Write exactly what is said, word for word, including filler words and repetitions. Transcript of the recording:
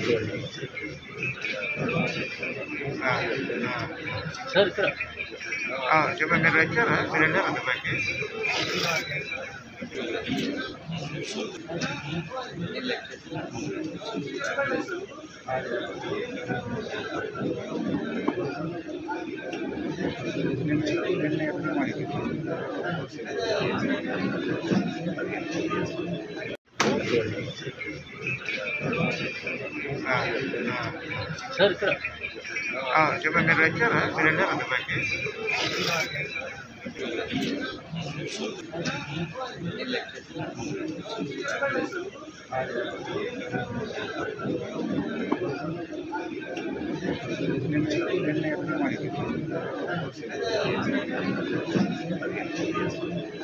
Sir ఇక్కడ చెప్పండి. మీరు వచ్చారా? మీరు వెళ్ళారా దుబాయ్కి? సార్ ఇక్కడ చెప్పండి. మీరు వచ్చారా? మీరు వెళ్ళారా దుబాయ్కి? నిన్న ఎప్పుడు